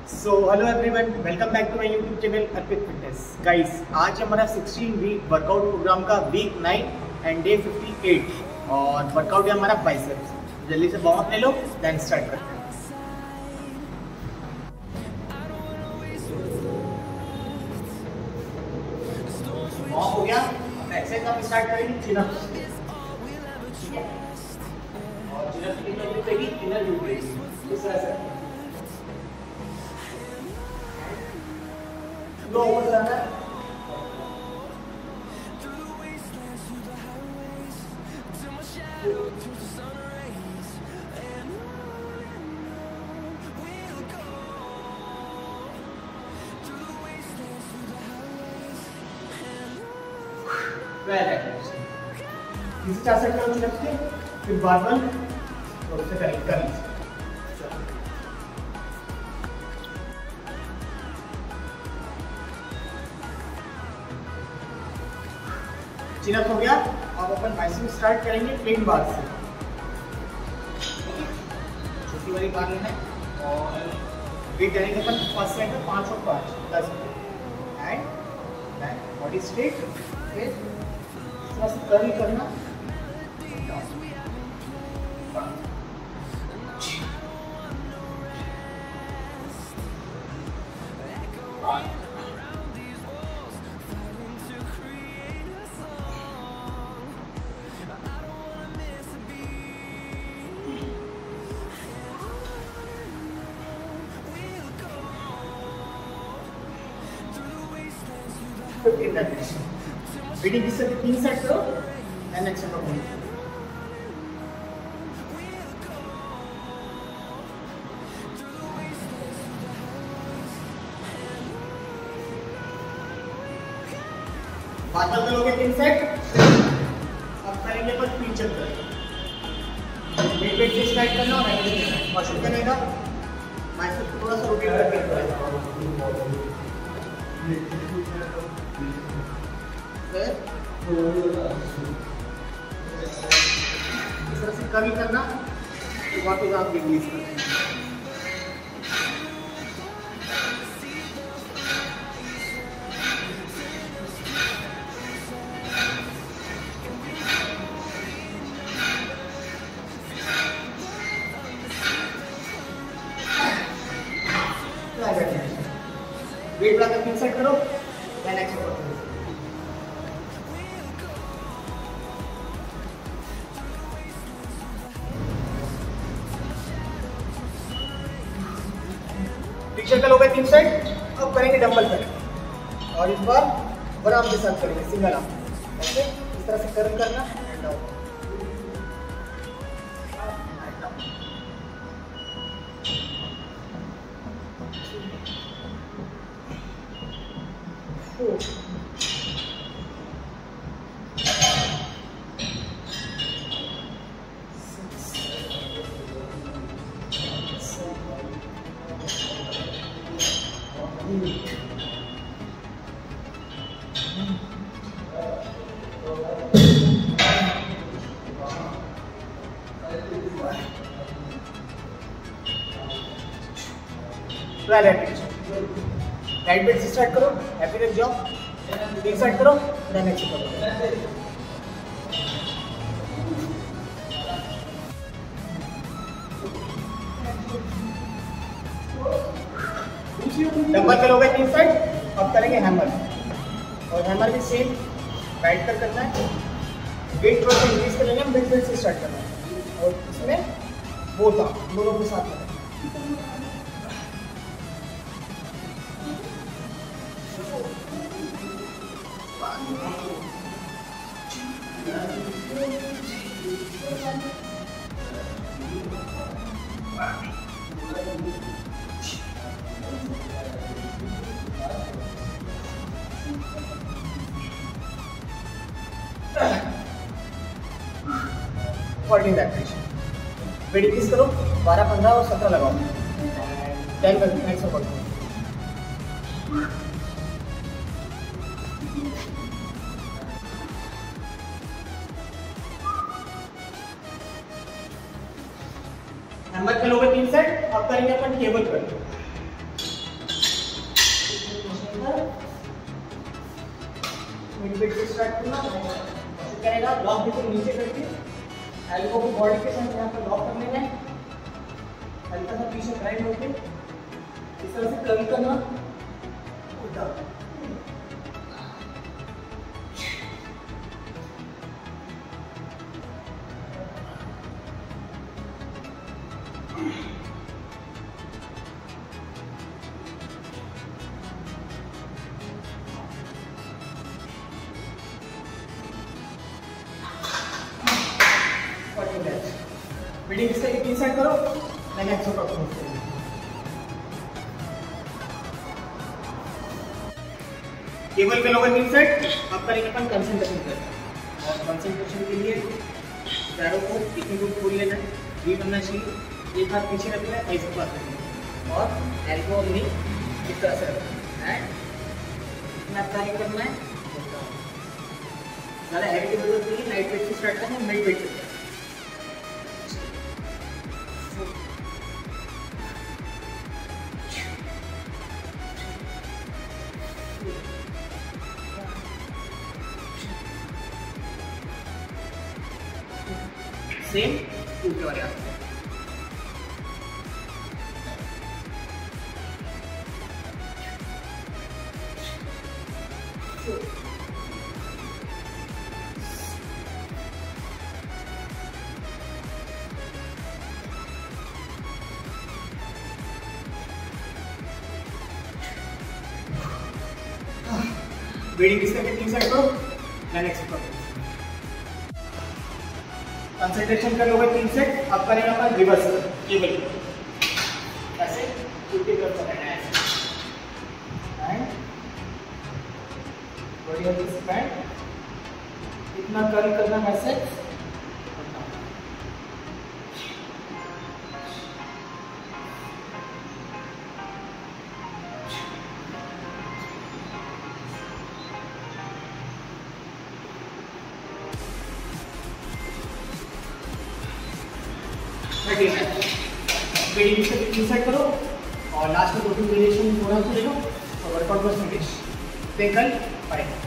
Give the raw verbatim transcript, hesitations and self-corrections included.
So hello everyone, welcome back to my YouTube channel Arpit fitness. Guys, आज हमारा sixteen week workout program का week nine and day fifty eight और workout है हमारा biceps. जल्दी से बहुत ले लो, देन स्टार्ट करते हैं। बहुत हो गया, अब एक्सरसाइज हम स्टार्ट करेंगे चिन अप्स। ठीक है, और चिन अप्स की जो रहेगी इनर व्यू रहेगी इस तरह से। दो ओवर जाना है। इसे चार सेट करो चिन अप्स के, फिर बारबल और उसे करेंगे कर लीजिए। चिन अप हो गया, अब अपन बाइसेप स्टार्ट करेंगे प्लेन बार से। छोटी वाली बार लेना है और वेट करेंगे अपन फर्स्ट सेट में पाँच और पाँच दस एंड बैक बॉडी स्ट्रेट। फिर इस तरह से कर्ल करना, बीटिंग किससे तीन सेट करो एंड नेक्स्ट सेट करो। बात कर लोगे तीन सेट। अब करेंगे पर तीन चक्कर। वेट वेट से स्टार्ट करना और एंगल देना है। मशरूम करेगा बाइसेप्स को थोड़ा सा रोटेट करके इस तरह से कर्ल करना, तो वापस आप रिलीज करना। वेट बढ़ाकर तीन सेट करो, देन एक्सरसाइज करो। पिक्चर का लोगे तीन सेट। अब करेंगे डंबल करेंगे और इस बार बराबर के साथ करेंगे सिंगल आर्म। ऐसे इस तरह से कर्ल करना एंड डाउन। राइट बेट से स्टार्ट करो, हैप्पी जॉब तीन सेट करो, देन एक्सरसाइज करो। डंबल करोगे तीन सेट। अब करेंगे हैमर और हैमर भी सेम राइट कर करना है। वेट थोड़ा सा इंक्रीज कर लेंगे, मिड वेट से स्टार्ट करना है और इसमें बोथ आर्म दोनों के साथ करें। Fourteen repetition. वेट इंक्रीज करो, बारह पंद्रह और सत्रह लगाओ। टेन कर नेक्स्ट वर्कआउट। हैमर खेलोगे तीन सेट। अब करेंगे अपन केबल कर। मिड वेट से स्टार्ट करना। ऐसे करेगा, लॉक बिल्कुल नीचे करके एल्बो को बॉडी के साथ यहाँ पर लॉक कर लेना है, हल्का सा पीछे ग्राइंड होके इस तरह से कर्ल करना, उल्टा मीडियम इसका एक इंसर्ट करो, मैंने एक्सट्रा टॉप केबल पे लोगे इंसर्ट। अब करेंगे अपन कंसंट्रेशन कर, और कंसंट्रेशन के लिए पैरों को इतनी दूर खोल लेना है, ये बनना चाहिए, एक हाथ पीछे रखना है, ऐसे बात करना है और एल्बो नी इस तरह से रखना है, इतना कार्य करना है। ज़्यादा हैवी की जरूरत नहीं है, लाइट वेट से स्टार्ट करना है, मिड वेट से। सेम उल्टे वाले हाथ से। ब्रीडिंग किस करके तीन सेट करो, मैंने एक्सेप्ट करो। कंसंट्रेशन कर लोगे तीन सेट। अब करेंगे अपन रिवर्स केबल ऐसे उल्टे करते रहना है, एंड बढ़िया स्पैन इतना कर्ल करना वैसे। ब्रीडिंग से इंसर्ट करो और लास्ट में दो तीन वेरिएशन थोड़ा सा ले लो और वर्कआउट बस फिनिश। कल बाय।